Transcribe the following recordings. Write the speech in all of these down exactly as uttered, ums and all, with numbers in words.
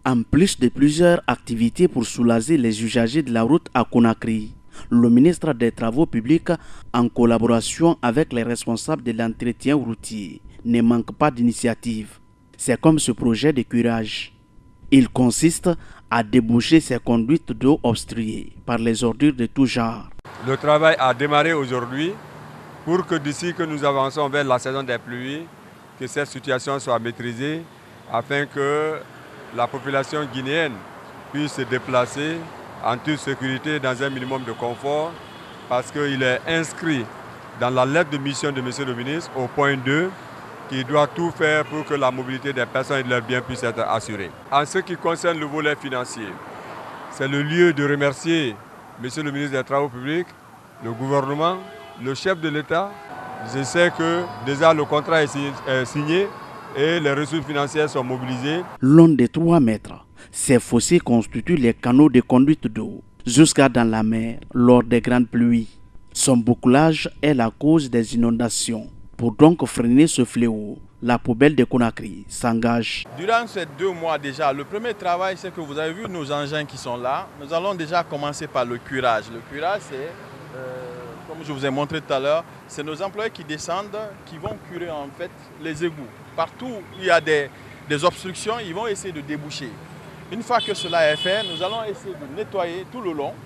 En plus de plusieurs activités pour soulager les usagers de la route à Conakry, le ministre des Travaux publics, en collaboration avec les responsables de l'entretien routier, ne manque pas d'initiatives. C'est comme ce projet de curage. Il consiste à déboucher ces conduites d'eau obstruées par les ordures de tout genre. Le travail a démarré aujourd'hui pour que d'ici que nous avançons vers la saison des pluies, que cette situation soit maîtrisée afin que la population guinéenne puisse se déplacer en toute sécurité dans un minimum de confort, parce qu'il est inscrit dans la lettre de mission de Monsieur le ministre au point deux qui doit tout faire pour que la mobilité des personnes et de leurs biens puisse être assurée. En ce qui concerne le volet financier, c'est le lieu de remercier Monsieur le ministre des Travaux publics, le gouvernement, le chef de l'État. Je sais que déjà le contrat est signé et les ressources financières sont mobilisées. Long de trois mètres, ces fossés constituent les canaux de conduite d'eau jusqu'à dans la mer lors des grandes pluies. Son bouclage est la cause des inondations. Pour donc freiner ce fléau, la poubelle de Conakry s'engage. Durant ces deux mois déjà, le premier travail, c'est que vous avez vu nos engins qui sont là. Nous allons déjà commencer par le curage. Le curage, c'est, euh, comme je vous ai montré tout à l'heure, c'est nos employés qui descendent, qui vont curer en fait les égouts. Partout où il y a des, des obstructions, ils vont essayer de déboucher. Une fois que cela est fait, nous allons essayer de nettoyer tout le long.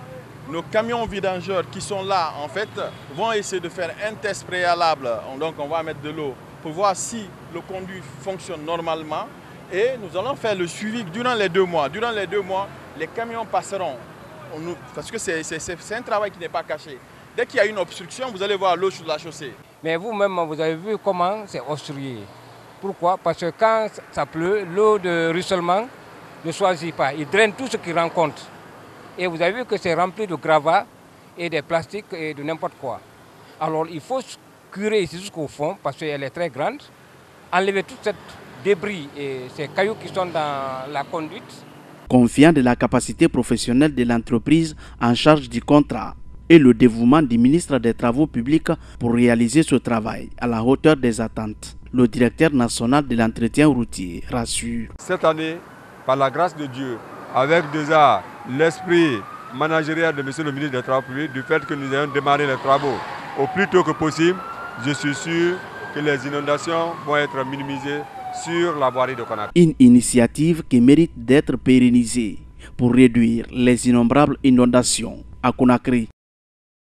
Nos camions vidangeurs qui sont là, en fait, vont essayer de faire un test préalable. Donc on va mettre de l'eau pour voir si le conduit fonctionne normalement. Et nous allons faire le suivi durant les deux mois. Durant les deux mois, les camions passeront. Parce que c'est un travail qui n'est pas caché. Dès qu'il y a une obstruction, vous allez voir l'eau sur la chaussée. Mais vous-même, vous avez vu comment c'est obstrué. Pourquoi? Parce que quand ça pleut, l'eau de ruissellement ne choisit pas. Il draine tout ce qu'il rencontre. Et vous avez vu que c'est rempli de gravats et de plastiques et de n'importe quoi. Alors il faut curer ici jusqu'au fond parce qu'elle est très grande. Enlever tout ce débris et ces cailloux qui sont dans la conduite. Confiant de la capacité professionnelle de l'entreprise en charge du contrat et le dévouement du ministre des Travaux publics pour réaliser ce travail à la hauteur des attentes, le directeur national de l'entretien routier rassure. Cette année, par la grâce de Dieu, avec déjà l'esprit managérial de Monsieur le ministre des Travaux publics, du fait que nous ayons démarré les travaux au plus tôt que possible, je suis sûr que les inondations vont être minimisées sur la voirie de Conakry. Une initiative qui mérite d'être pérennisée pour réduire les innombrables inondations à Conakry.